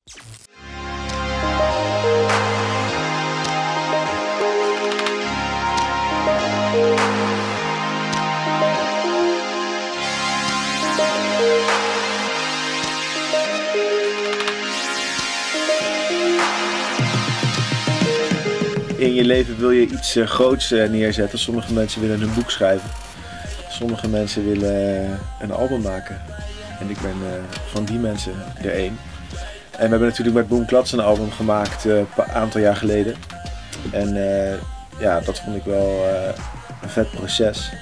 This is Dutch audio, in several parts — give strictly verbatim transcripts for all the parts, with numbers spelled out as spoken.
In je leven wil je iets uh, groots uh, neerzetten. Sommige mensen willen een boek schrijven. Sommige mensen willen uh, een album maken. En ik ben uh, van die mensen er één. En we hebben natuurlijk met Boom Klats een album gemaakt uh, een aantal jaar geleden. En uh, ja, dat vond ik wel uh, een vet proces.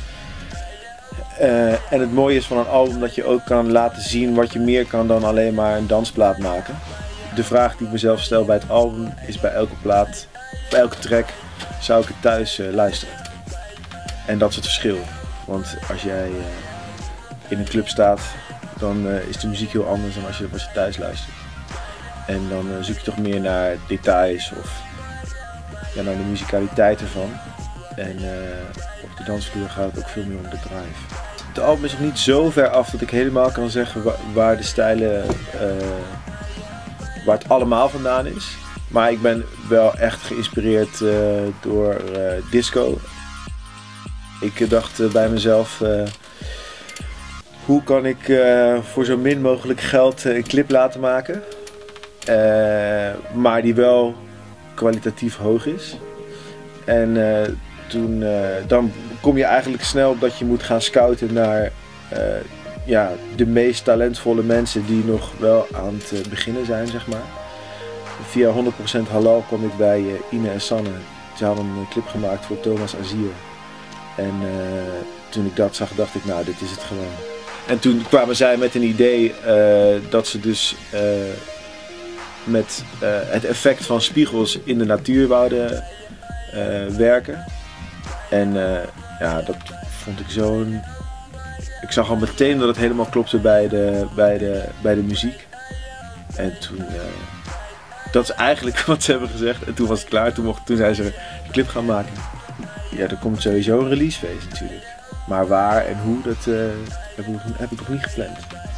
Uh, en het mooie is van een album dat je ook kan laten zien wat je meer kan dan alleen maar een dansplaat maken. De vraag die ik mezelf stel bij het album is bij elke plaat, bij elke track zou ik het thuis uh, luisteren. En dat is het verschil. Want als jij uh, in een club staat, dan uh, is de muziek heel anders dan als je, als je thuis luistert. En dan uh, zoek je toch meer naar details of ja, naar de musicaliteit ervan. En uh, op de dansvloer gaat het ook veel meer om de drive. Het album is nog niet zo ver af dat ik helemaal kan zeggen waar, waar de stijlen, uh, waar het allemaal vandaan is. Maar ik ben wel echt geïnspireerd uh, door uh, disco. Ik dacht uh, bij mezelf, uh, hoe kan ik uh, voor zo min mogelijk geld uh, een clip laten maken. Uh, maar die wel kwalitatief hoog is. En uh, toen, uh, dan kom je eigenlijk snel op dat je moet gaan scouten naar uh, ja, de meest talentvolle mensen die nog wel aan het uh, beginnen zijn, zeg maar. Via honderd procent Halal kwam ik bij uh, Ine en Sanne. Ze hadden een clip gemaakt voor Thomas Azier. En uh, toen ik dat zag, dacht ik, nou, dit is het gewoon. En toen kwamen zij met een idee uh, dat ze dus uh, met uh, het effect van spiegels in de natuur wouden uh, werken. En uh, ja, dat vond ik zo'n... Ik zag al meteen dat het helemaal klopte bij de, bij de, bij de muziek. En toen... Uh, dat is eigenlijk wat ze hebben gezegd. En toen was het klaar. Toen, mocht, toen zijn ze een clip gaan maken. Ja, er komt sowieso een releasefeest natuurlijk. Maar waar en hoe, dat uh, heb, ik, heb ik nog niet gepland.